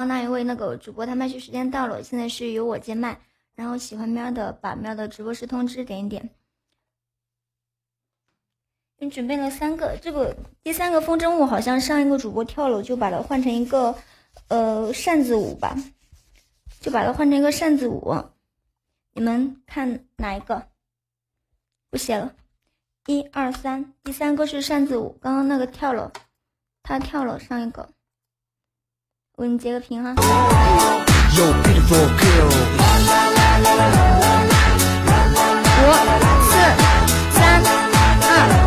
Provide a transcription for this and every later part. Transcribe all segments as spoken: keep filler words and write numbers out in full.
那一位那个主播他麦序时间到了，现在是由我接麦，然后喜欢喵的把喵的直播室通知点一点。你准备了三个，这个第三个风筝舞好像上一个主播跳了，我就把它换成一个呃扇子舞吧，就把它换成一个扇子舞。你们看哪一个？不写了，一二三，第三个是扇子舞，刚刚那个跳了，他跳了上一个，我给你截个屏哈。五四三二。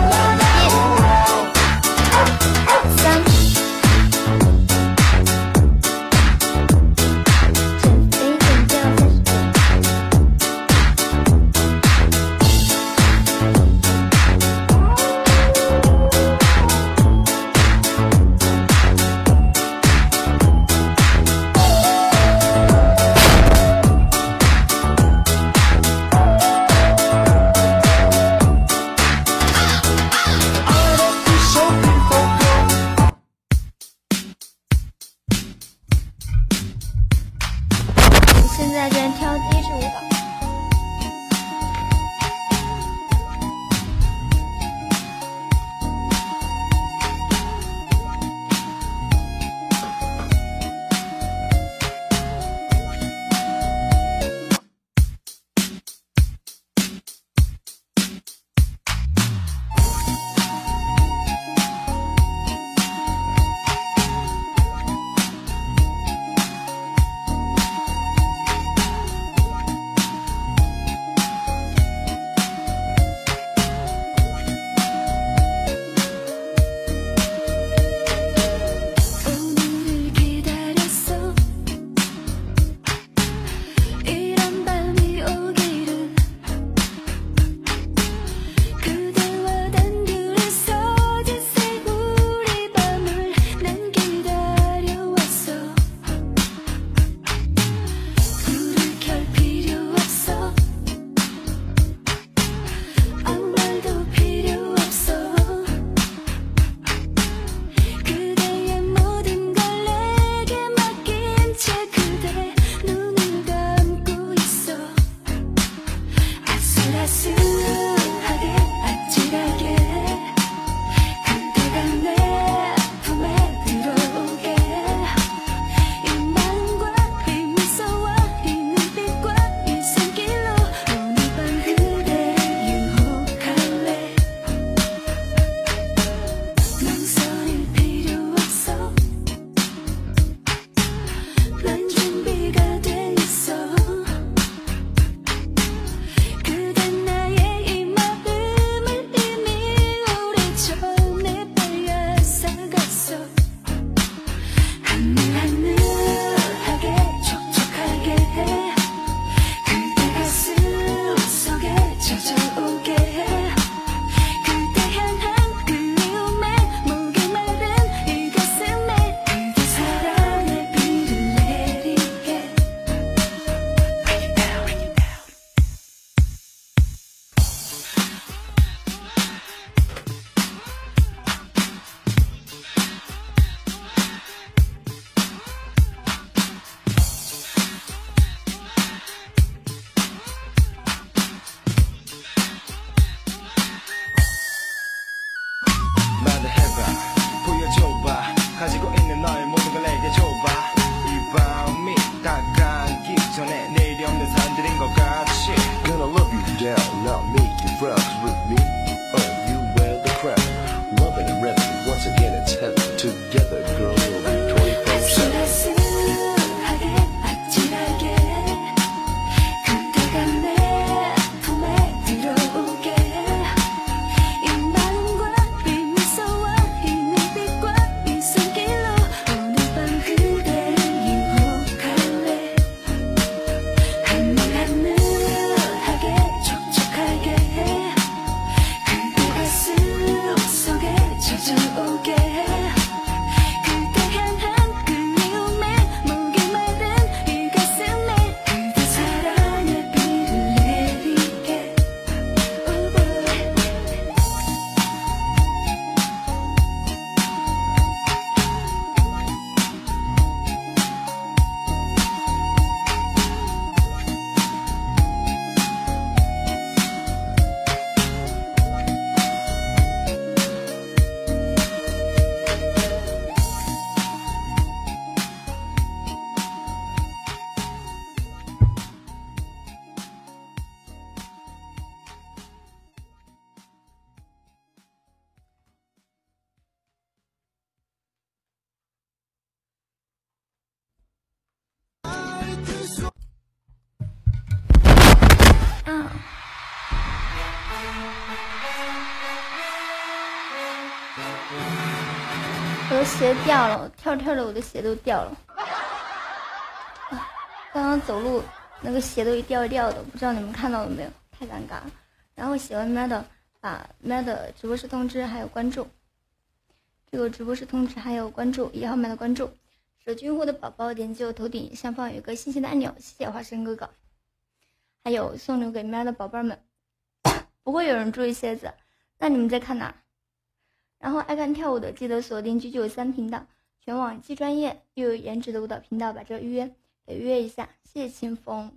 我的鞋掉了，跳跳的我的鞋都掉了。啊，刚刚走路那个鞋都一掉一掉的，不知道你们看到了没有？太尴尬了。然后喜欢麦的，把麦的直播室通知还有关注，这个直播室通知还有关注，一号麦的关注。手机用户的宝宝点击我头顶上方有一个信息的按钮，谢谢花生哥哥。还有送留给麦的宝贝们，不会有人注意鞋子，那你们在看哪儿？然后爱看跳舞的记得锁定 G 九三频道，全网既专业又有颜值的舞蹈频道，把这预约给预约一下，谢谢清风。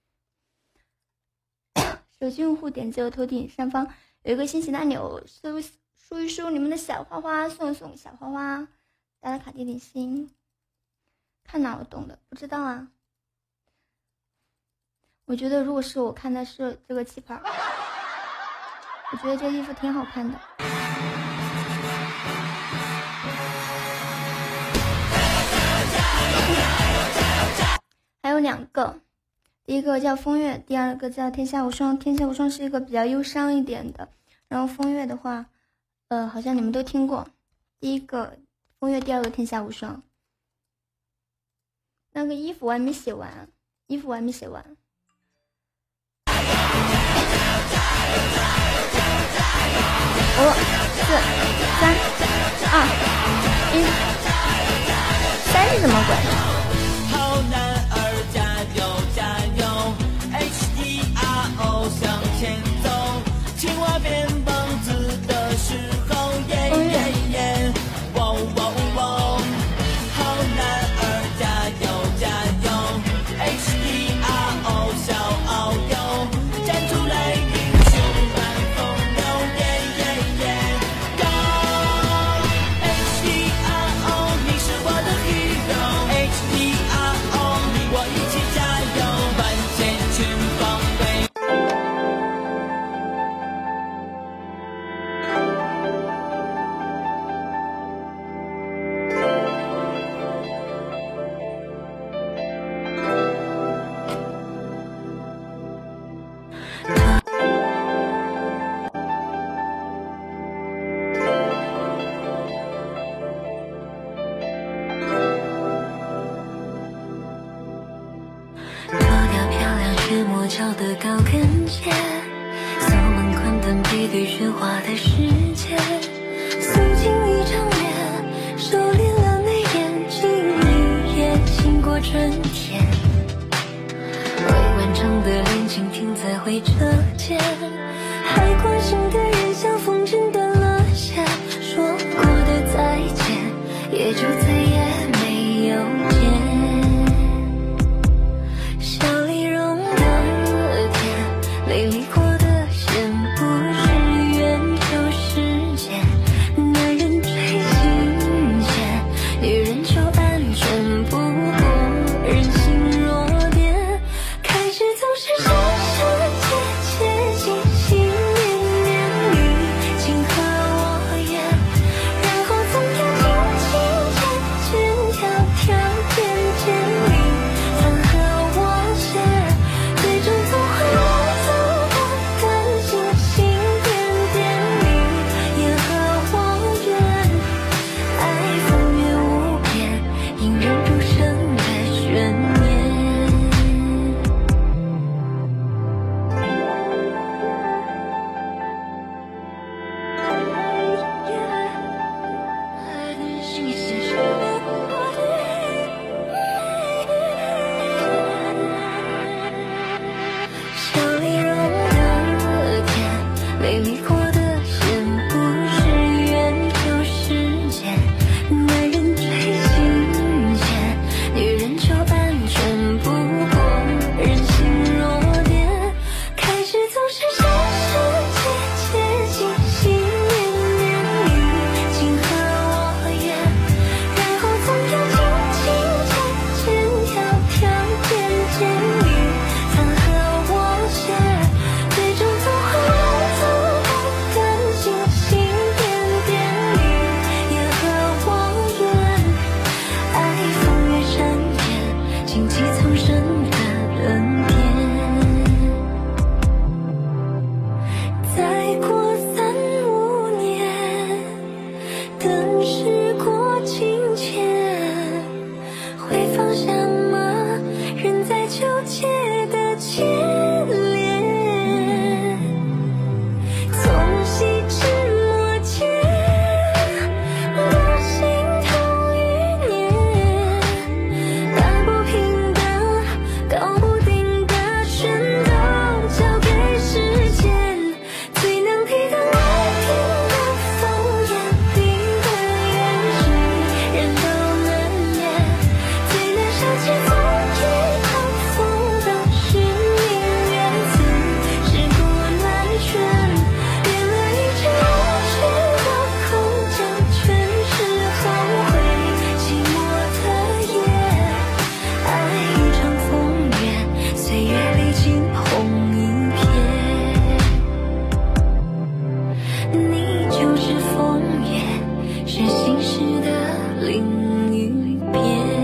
手机用户点击我头顶上方有一个信息的按钮，输输一输你们的小花花，送一送小花花，大家卡点点心。看哪我懂的，不知道啊。我觉得如果是我看的是这个旗袍，我觉得这衣服挺好看的。还有两个，第一个叫风月，第二个叫天下无双。天下无双是一个比较忧伤一点的，然后风月的话，呃，好像你们都听过。第一个风月，第二个天下无双。那个衣服我还没写完，衣服我还没写完。五、四、三、二、一，三是什么鬼？ 好男儿加油加油 ，H E R O 向前走，青蛙变棒子的时候，耶耶耶，喔喔喔，好男儿加油加油 ，H E R O 小遨游，站出来英雄般风流，耶耶耶，Go H E R O， 你是我的 hero，H E R O， 我一起加油，万箭群防备。 脱掉漂亮却磨脚的高跟鞋，锁门关灯背对喧哗的世界，素净一张脸，收敛了眉眼，静一夜经过春天，未完成的恋情停在回车键，还关心的人像风筝断了线，说过的再见也就再也没有见。笑里融的甜，美丽过的线，不是缘就是劫。男人最新鲜，女人就安全，不过人心弱点。开始总是闪闪切切，心心念念你，请过三五年，等时过境迁，会放下吗？仍在纠结的牵连，从细至末节，多心头余年，打不平的，搞不定的，全都交给时间。最能抵挡爱情的风言，定的言语，人都难言。最难舍弃风雨长风的是明月，此事古难全。变了一句无趣的口角，全是后悔寂寞的夜。爱一场风月，岁月历经红一片。你就是风月，是心事的另一边。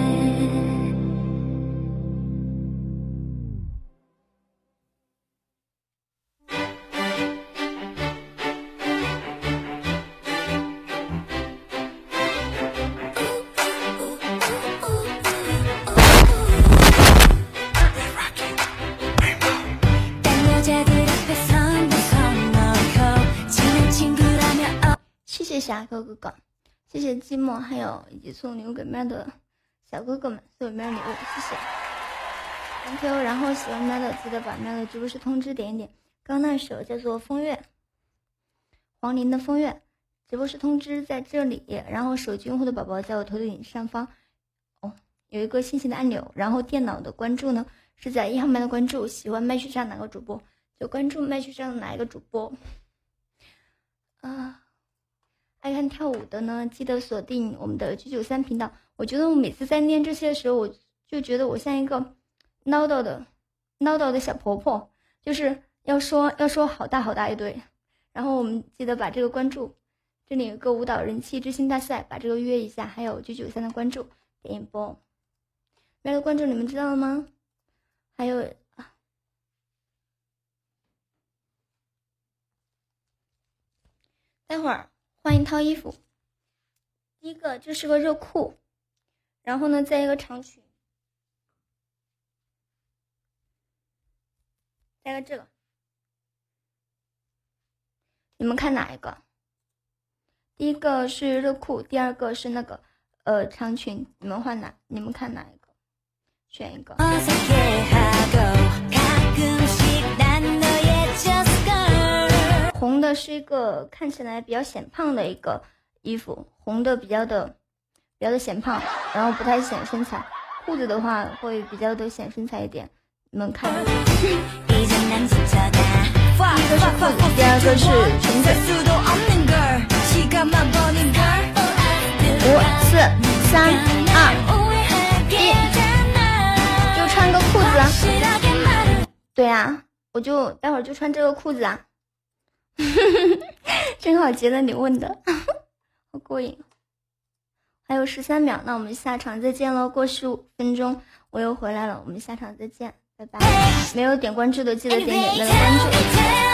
谢谢侠客哥哥，谢谢寂寞，还有以及送礼物给麦的小哥哥们送麦礼物，谢谢 thank you。 然后喜欢麦的记得把麦的直播室通知点一点，刚那首叫做风月，黄龄的风月，直播室通知在这里，然后手机用户的宝宝在我头顶上方哦有一个信息的按钮，然后电脑的关注呢是在一号麦的关注，喜欢麦序上哪个主播就关注麦序上哪一个主播啊。爱看跳舞的呢，记得锁定我们的九九三频道。我觉得我每次在念这些的时候，我就觉得我像一个唠叨的唠叨的小婆婆，就是要说要说好大好大一堆。然后我们记得把这个关注，这里有个舞蹈人气之星大赛，把这个约一下，还有九九三的关注点一波。没有关注你们知道了吗？还有待会儿换一套衣服，第一个就是个热裤，然后呢再一个长裙，再个这个，你们看哪一个？第一个是热裤，第二个是那个呃长裙，你们换哪？你们看哪一个？选一个。红的是一个看起来比较显胖的一个衣服，红的比较的比较的显胖，然后不太显身材。裤子的话会比较的显身材一点，你们看。第一个是裤子，第二个是裙子。五四三二一，就穿个裤子啊。对啊，我就待会儿就穿这个裤子啊。正好接了你问的，好过瘾。还有十三秒，那我们下场再见喽。过十五分钟我又回来了，我们下场再见，拜拜。没有点关注的记得点点那个关注。